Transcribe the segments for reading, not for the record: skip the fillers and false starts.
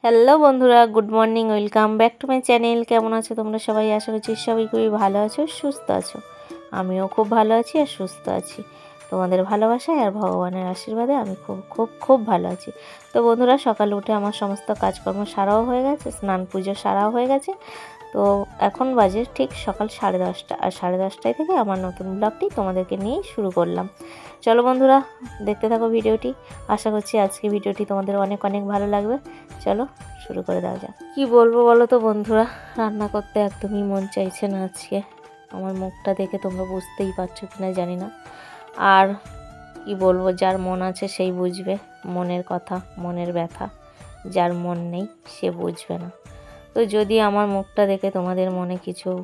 Hello বন্ধুরা, good morning, welcome back to my channel. কেমন আছো তোমরা সবাই? আশা করছি সবাই খুবই ভালো আছো, সুস্থ আছো। আমিও খুব ভালো আছি আর সুস্থ আছি। তোমাদের ভালোবাসায় আর ভগবানের আশীর্বাদে আমি খুব খুব খুব ভালো আছি। তো বন্ধুরা, সকালে উঠে আমার সমস্ত কাজকর্ম সারাও হয়ে গেছে, স্নান পুজো সারাও হয়ে গেছে। তো এখন বাজে ঠিক সকাল 10:30, আর 10:30টায় থেকে আমার নতুন ব্লগটি তোমাদেরকে নিয়েই শুরু করলাম। চলো বন্ধুরা, দেখতে থাকো ভিডিওটি। আশা করছি আজকে ভিডিওটি তোমাদের অনেক অনেক ভালো লাগবে। চলো শুরু করে দেওয়া যাক। কী বলবো বলো তো বন্ধুরা, রান্না করতে একদমই মন চাইছে না আজকে। আমার মুখটা দেখে তোমরা বুঝতেই পারছো কিনা জানি না। আর কি বলবো, যার মন আছে সেই বুঝবে মনের কথা, মনের ব্যথা। যার মন নেই সে বুঝবে না। তো যদি আমার মুখটা দেখে তোমাদের মনে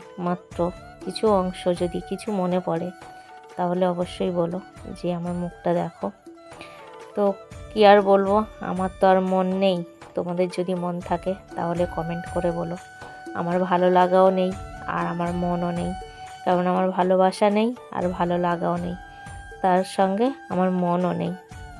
কিছু অংশ যদি কিছু মনে পড়ে, তাহলে অবশ্যই বলো যে আমার মুখটা দেখো। তো কি আর বলবো, আমার তো আর মন নেই। তোমাদের যদি মন থাকে তাহলে কমেন্ট করে বলো। আমার ভালো লাগাও নেই আর আমার মনও নেই, কারণ আমার ভালোবাসা নেই আর ভালো লাগাও নেই, তার সঙ্গে আমার মনও নেই।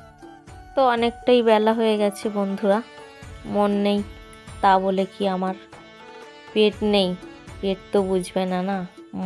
তো অনেকটাই বেলা হয়ে গেছে বন্ধুরা। মন নেই তা বলে কি আমার পেট নেই? পেট তো বুঝবে না, না।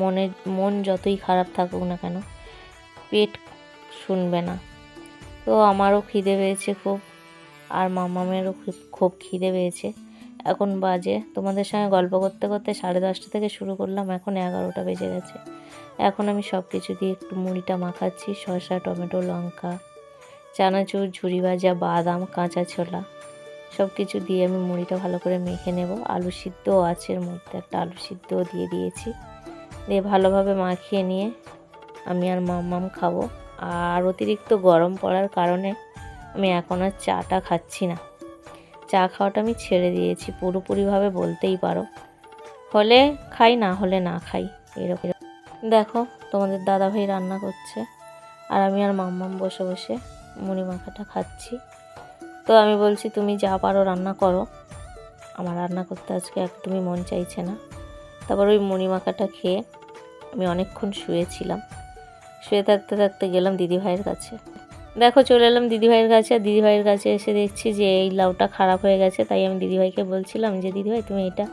মন যতই খারাপ থাকুক না কেন, পেট শুনবে না। তো আমারও খিদে পেয়েছে খুব, আর মামামেরও খুব খিদে পেয়েছে। এখন বাজে, তোমাদের সঙ্গে গল্প করতে করতে 10:30 থেকে শুরু করলাম, এখন 11টা বেজে গেছে। এখন আমি সব কিছু দিয়ে একটু মুড়িটা মাখাচ্ছি। শসা, টমেটো, লঙ্কা, চানাচুর, ঝুরি ভাজা, বাদাম, কাঁচা ছোলা সব কিছু দিয়ে আমি মুড়িটা ভালো করে মেখে নেব। আলু সিদ্ধও আছে এর মধ্যে, একটা আলু সিদ্ধও দিয়ে দিয়েছি। দিয়ে ভালোভাবে মাখিয়ে নিয়ে আমি আর মাম্মাম খাবো। আর অতিরিক্ত গরম পড়ার কারণে আমি এখন আর চাটা খাচ্ছি না। চা খাওয়াটা আমি ছেড়ে দিয়েছি পুরোপুরিভাবে বলতেই পারো। হলে খাই, না হলে না খাই, এরকম। দেখো তোমাদের দাদাভাই রান্না করছে, আর আমি আর মাম্মাম বসে বসে মুড়ি মাখাটা খাচ্ছি। তো আমি বলছি তুমি যা পারো রান্না করো, আমার রান্না করতে আজকে একদমই মন চাইছে না। তারপর ওই মুড়ি মাখাটা খেয়ে আমি অনেকক্ষণ শুয়েছিলাম। শুয়ে থাকতে থাকতে গেলাম দিদিভাইয়ের কাছে। দেখো চলে এলাম দিদিভাইয়ের কাছে। আর দিদিভাইয়ের কাছে এসে দেখছি যে এই লাউটা খারাপ হয়ে গেছে। তাই আমি দিদিভাইকে বলছিলাম যে দিদিভাই তুমি এটা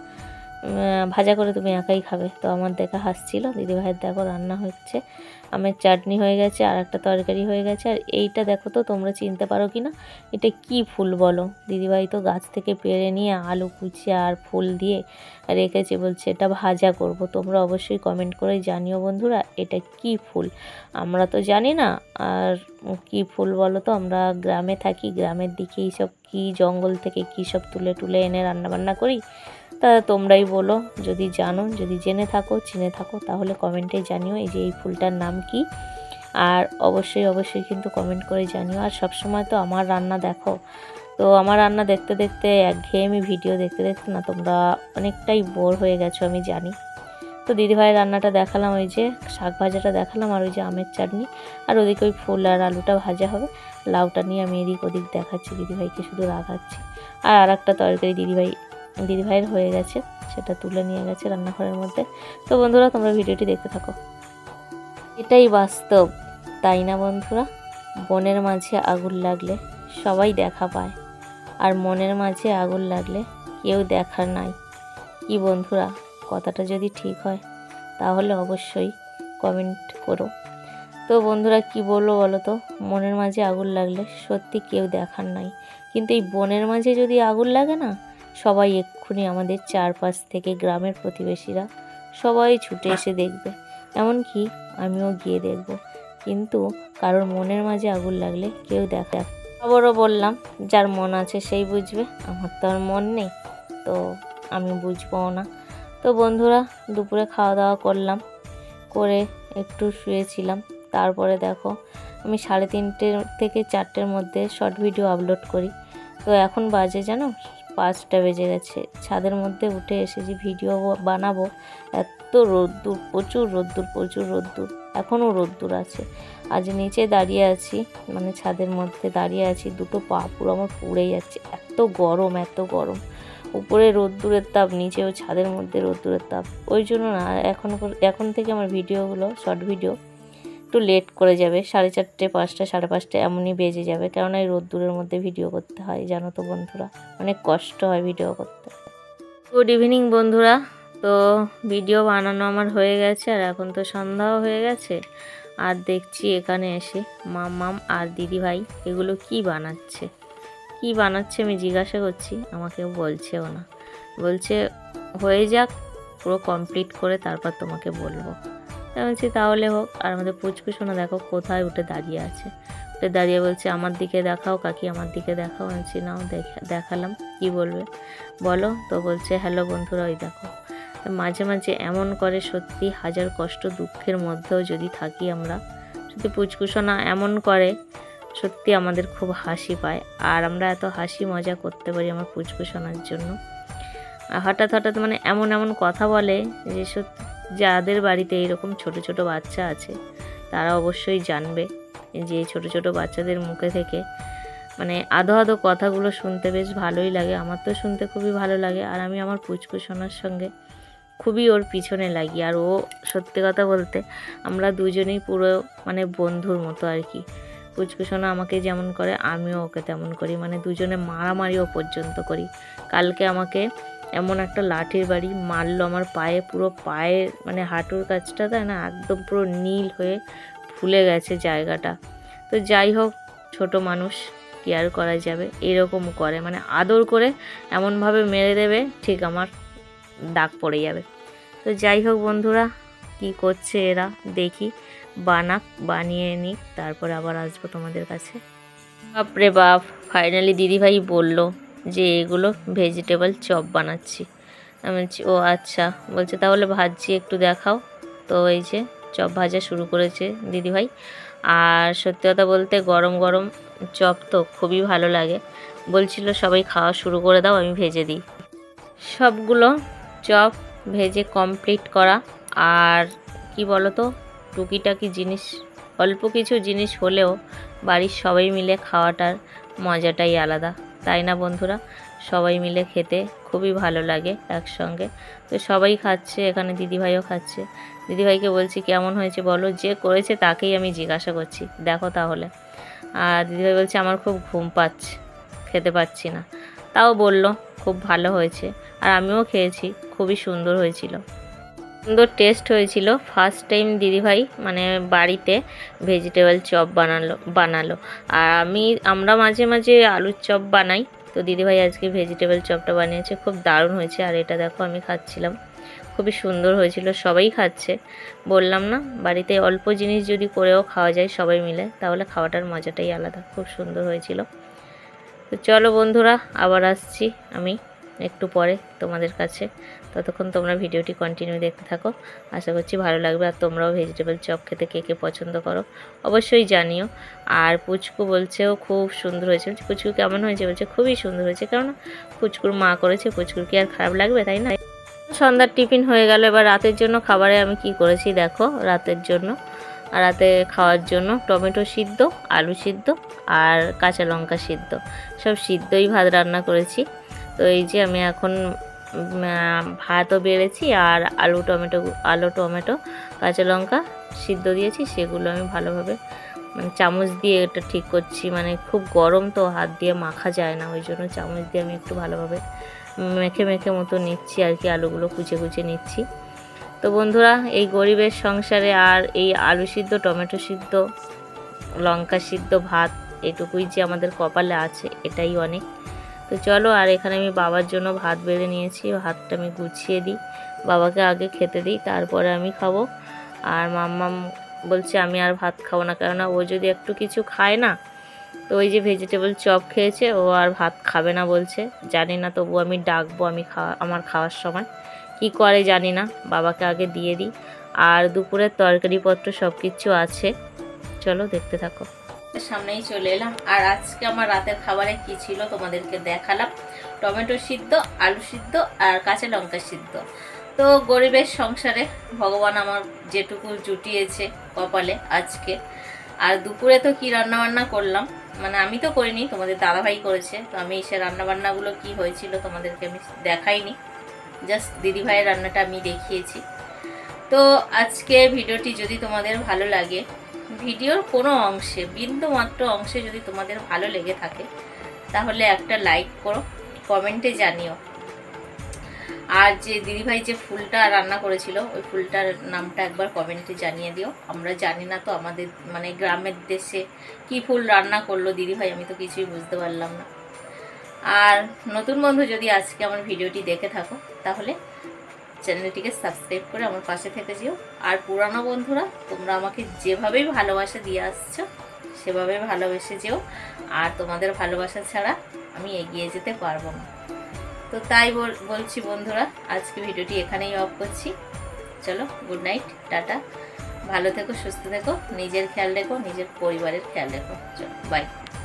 ভাজা করে তুমি একাই খাবে। তো আমার দেখা হাসছিল। দিদিভাইয়ের দেখো রান্না হচ্ছে, আমের চাটনি হয়ে গেছে, আর একটা তরকারি হয়ে গেছে। আর এইটা দেখো তো তোমরা চিনতে পারো কি না, এটা কি ফুল বলো? দিদিভাই তো গাছ থেকে পেড়ে নিয়ে আলু কুচিয়ে আর ফুল দিয়ে রেখেছে, বলছে এটা ভাজা করব। তোমরা অবশ্যই কমেন্ট করে জানিও বন্ধুরা, এটা কি ফুল? আমরা তো জানি না। আর কি ফুল বলো তো? আমরা গ্রামে থাকি, গ্রামের দিকে এইসব কী জঙ্গল থেকে কী সব তুলে তুলে এনে রান্নাবান্না করি। তা তোমরাই বলো, যদি জানো, যদি জেনে থাকো, চিনে থাকো, তাহলে কমেন্টে জানিও এই যে এই ফুলটার নাম কি। আর অবশ্যই অবশ্যই কিন্তু কমেন্ট করে জানিও। আর সবসময় তো আমার রান্না দেখো, তো আমার রান্না দেখতে দেখতে একঘেয়েমি ভিডিও দেখতে দেখতে না তোমরা অনেকটাই বোর হয়ে গেছো আমি জানি। তো দিদিভাইয়ের রান্নাটা দেখালাম, ওই যে শাক ভাজাটা দেখালাম, আর ওই যে আমের চাটনি, আর ওদিকে ওই ফুল আর আলুটা ভাজা হবে। লাউটা নিয়ে আমি এদিক ওদিক দেখাচ্ছি, দিদিভাইকে শুধু রাগাচ্ছি। আর একটা তরকারি দিদিভাইয়ের হয়ে গেছে, সেটা তুলে নিয়ে গেছে রান্নাঘরের মধ্যে। তো বন্ধুরা তোমরা ভিডিওটি দেখতে থাকো। এটাই বাস্তব, তাই না বন্ধুরা? বনের মাঝে আগুন লাগলে সবাই দেখা পায়, আর মনের মাঝে আগুন লাগলে কেউ দেখার নাই। কি বন্ধুরা, কথাটা যদি ঠিক হয় তাহলে অবশ্যই কমেন্ট করো। তো বন্ধুরা কি বলবো বলো তো, মনের মাঝে আগুন লাগলে সত্যি কেউ দেখার নাই, কিন্তু এই বনের মাঝে যদি আগুন লাগে না, সবাই এক্ষুনি আমাদের চারপাশ থেকে গ্রামের প্রতিবেশীরা সবাই ছুটে এসে দেখবে, এমনকি আমিও গিয়ে দেখব। কিন্তু কারোর মনের মাঝে আগুন লাগলে কেউ আবারও বললাম, যার মন আছে সেই বুঝবে। আমার তো আর মন নেই, তো আমি বুঝবো না। তো বন্ধুরা দুপুরে খাওয়া দাওয়া করলাম, করে একটু শুয়েছিলাম। তারপরে দেখো আমি 3:30 থেকে 4টের মধ্যে শর্ট ভিডিও আপলোড করি। তো এখন বাজে জানো 5টা বেজে গেছে। ছাদের মধ্যে উঠে এসেছি, ভিডিও বানাবো। এত রোদ্দুর, প্রচুর রোদ্দুর, এখনও রোদ্দুর আছে। আজ নিচে দাঁড়িয়ে আছি, মানে ছাদের মধ্যে দাঁড়িয়ে আছি, দুটো পা পুরো আমার পুড়ে যাচ্ছে, এত গরম। উপরে রোদ্দুরের তাপ, নিচেও ছাদের মধ্যে রোদ্দুরের তাপ। ওই জন্য না এখন থেকে আমার ভিডিওগুলো, শর্ট ভিডিও একটু লেট করে যাবে, 4:30, 5টা, 5:30 এমনই বেজে যাবে, কেননা এই রোদ্দুরের মধ্যে ভিডিও করতে হয়, জানো তো বন্ধুরা, অনেক কষ্ট হয় ভিডিও করতে। গুড ইভিনিং বন্ধুরা। তো ভিডিও বানানো আমার হয়ে গেছে, আর এখন তো সন্ধ্যাও হয়ে গেছে। আর দেখছি এখানে এসে মাম্মাম আর দিদিভাই এগুলো কি বানাচ্ছে আমি জিজ্ঞাসা করছি, আমাকে বলছেও না, বলছে হয়ে যাক পুরো কমপ্লিট করে তারপর তোমাকে বলবো। বলছি তাহলে হোক। আর আমাদের পুচকু সোনা দেখো কোথায় উঠে দাঁড়িয়ে আছে, উঠে দাঁড়িয়ে বলছে আমার দিকে দেখাও কাকি, আমার দিকে দেখাও। বলছি নাও দেখালাম, কি বলবে বলো। তো বলছে হ্যালো বন্ধুরা, ওই দেখো। মাঝে মাঝে এমন করে, সত্যি হাজার কষ্ট দুঃখের মধ্যেও যদি থাকি আমরা, যদি পুচকু সোনা এমন করে, সত্যি আমাদের খুব হাসি পায়। আর আমরা এত হাসি মজা করতে পারি আমার পুচকু সোনার জন্য। হঠাৎ হঠাৎ মানে এমন এমন কথা বলে যে সত্যি, যাদের বাড়িতে এইরকম ছোট ছোট বাচ্চা আছে তারা অবশ্যই জানবে যে ছোট ছোট বাচ্চাদের মুখে থেকে মানে আধো আধো কথাগুলো শুনতে বেশ ভালোই লাগে। আমার তো শুনতে খুবই ভালো লাগে। আর আমি আমার পুচকু সোনার সঙ্গে খুবই ওর পিছনে লাগি। আর ও সত্যি কথা বলতে আমরা দুজনেই পুরো মানে বন্ধুর মতো আর কি। পুচকু সোনা আমাকে যেমন করে আমিও ওকে তেমন করি, মানে দুজনে মারামারিও পর্যন্ত করি। কালকে আমাকে এমন একটা লাঠির বাড়ি মারলো আমার পায়ে, পুরো পায়ের মানে হাঁটুর কাছটা তাই না একদম পুরো নীল হয়ে ফুলে গেছে জায়গাটা। তো যাই হোক, ছোট মানুষ, কেয়ার করা যাবে, এরকম করে মানে আদর করে এমনভাবে মেরে দেবে ঠিক আমার দাগ পড়ে যাবে। তো যাই হোক বন্ধুরা, কি করছে এরা দেখি, বানিয়ে নিক, তারপরে আবার আসবো তোমাদের কাছে। বাপরে বাপ, ফাইনালি দিদিভাই বলল যে এগুলো ভেজিটেবল চপ বানাচ্ছি। আমি বলছি ও আচ্ছা, বলছে তাহলে ভাজছি একটু দেখাও। তো এই যে চপ ভাজা শুরু করেছে দিদিভাই। আর সত্যি কথা বলতে গরম গরম চপ তো খুবই ভালো লাগে। বলছিল সবাই খাওয়া শুরু করে দাও, আমি ভেজে দিই। সবগুলো চপ ভেজে কমপ্লিট করা। আর কি বলো তো, টুকিটাকি জিনিস, অল্প কিছু জিনিস হলেও বাড়ির সবাই মিলে খাওয়াটার মজাটাই আলাদা, তাই না বন্ধুরা? সবাই মিলে খেতে খুবই ভালো লাগে একসঙ্গে। তো সবাই খাচ্ছে, এখানে দিদিভাইও খাচ্ছে। দিদিভাইকে বলছি কেমন হয়েছে বলো, যে করেছে তাকেই আমি জিজ্ঞাসা করছি, দেখো তাহলে। আর দিদিভাই বলছে আমার খুব ঘুম পাচ্ছে, খেতে পাচ্ছি না, তাও বলল খুব ভালো হয়েছে। আর আমিও খেয়েছি, খুবই সুন্দর হয়েছিল, সুন্দর টেস্ট হয়েছিল। ফার্স্ট টাইম দিদিভাই মানে বাড়িতে ভেজিটেবল চপ বানালো। আর আমরা মাঝে মাঝে আলুর চপ বানাই, তো দিদিভাই আজকে ভেজিটেবল চপটা বানিয়েছে, খুব দারুণ হয়েছে। আর এটা দেখো আমি খাচ্ছিলাম, খুবই সুন্দর হয়েছিল, সবাই খাচ্ছে। বললাম না, বাড়িতে অল্প জিনিস যদি করেও খাওয়া যায় সবাই মিলে, তাহলে খাওয়াটার মজাটাই আলাদা, খুব সুন্দর হয়েছিল। তো চলো বন্ধুরা, আবার আসছি আমি একটু পরে তোমাদের কাছে। ততক্ষণ তোমরা ভিডিওটি কন্টিনিউ দেখতে থাকো, আশা করছি ভালো লাগবে। আর তোমরাও ভেজিটেবল চপ খেতে কে কে পছন্দ করো অবশ্যই জানিও। আর পুচকু বলছেও খুব সুন্দর হয়েছে। বলছে পুচকু কেমন হয়েছে, বলছে খুবই সুন্দর হয়েছে, কেননা পুচকুর মা করেছে, পুচকুর কি আর খারাপ লাগবে, তাই না? সন্ধ্যার টিফিন হয়ে গেল। এবার রাতের জন্য খাবারে আমি কি করেছি দেখো। রাতের জন্য আর রাতে খাওয়ার জন্য টমেটো সিদ্ধ, আলু সিদ্ধ আর কাঁচা লঙ্কা সিদ্ধ, সব সিদ্ধই ভাত রান্না করেছি। তো এই যে আমি এখন ভাতও বেড়েছি, আর আলু টমেটো কাঁচা লঙ্কা সিদ্ধ দিয়েছি, সেগুলো আমি ভালোভাবে মানে চামচ দিয়ে এটা ঠিক করছি। মানে খুব গরম তো, হাত দিয়ে মাখা যায় না, ওই জন্য চামচ দিয়ে আমি একটু ভালোভাবে মেখে মেখে মতো নিচ্ছি আর কি, আলুগুলো কুচে কুচে নিচ্ছি। তো বন্ধুরা, এই গরিবের সংসারে আর এই আলু সিদ্ধ, টমেটো সিদ্ধ, লঙ্কা সিদ্ধ ভাত, এটুকুই যে আমাদের কপালে আছে, এটাই অনেক। তো চলো, আর এখানে আমি বাবার জন্য ভাত বেড়ে নিয়েছি, ভাতটা আমি গুছিয়ে দিই, বাবাকে আগে খেতে দিই, তারপরে আমি খাবো। আর মাম্মাম বলছে আমি আর ভাত খাবো না, কেননা ও যদি একটু কিছু খায় না, তো ওই যে ভেজিটেবল চপ খেয়েছে, ও আর ভাত খাবে না বলছে। জানি না, তবু আমি ডাকবো, আমার খাওয়ার সময় কি করে জানি না, বাবাকে আগে দিয়ে দিই। আর দুপুরের তরকারিপত্র সব কিছু আছে, চলো দেখতে থাকো। সামনেই চলে এলাম। আর আজকে আমার রাতের খাবারে কি ছিল তোমাদেরকে দেখালাম, টমেটো সিদ্ধ, আলু সিদ্ধ আর কাঁচা লঙ্কা সিদ্ধ। তো গরিবের সংসারে ভগবান আমার যেটুকু জুটিয়েছে কপালে আজকে। আর দুপুরে তো কি রান্নাবান্না করলাম, মানে আমি তো করিনি, তোমাদের দাদাভাই করেছে। তো আমি সে রান্নাবান্নাগুলো কি হয়েছিল তোমাদেরকে আমি দেখাইনি, জাস্ট দিদিভাইয়ের রান্নাটা আমি দেখিয়েছি। তো আজকে ভিডিওটি যদি তোমাদের ভালো লাগে ভিডিওর কোনো অংশে, বিন্দু মাত্র অংশে যদি তোমাদের ভালো লেগে থাকে তাহলে একটা লাইক করো, কমেন্টে জানিও। আর যে দিদিভাই যে ফুলটা রান্না করেছিল ওই ফুলটার নামটা একবার কমেন্টে জানিয়ে দিও। আমরা জানি না তো আমাদের মানে গ্রামের দেশে কি ফুল রান্না করলো দিদিভাই, আমি তো কিছুই বুঝতে পারলাম না। আর নতুন বন্ধু যদি আজকে আমার ভিডিওটি দেখে থাকো তাহলে চ্যানেলটিকে সাবস্ক্রাইব করে আমার পাশে থেকে যেও। আর পুরানো বন্ধুরা তোমরা আমাকে যেভাবেই ভালোবাসা দিয়ে আসছো সেভাবে ভালোবেসে যেও। আর তোমাদের ভালোবাসা ছাড়া আমি এগিয়ে যেতে পারবো না। তো তাই বলছি বন্ধুরা, আজকে ভিডিওটি এখানেই অফ করছি। চলো, গুড নাইট, টাটা, ভালো থেকো, সুস্থ থেকো, নিজের খেয়াল রেখো, নিজের পরিবারের খেয়াল রেখো। চলো, বাই।